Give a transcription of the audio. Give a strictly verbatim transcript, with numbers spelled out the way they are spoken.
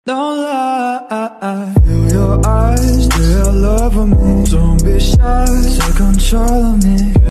Don't lie, feel your eyes, they are love for me. Don't be shy, take control of me.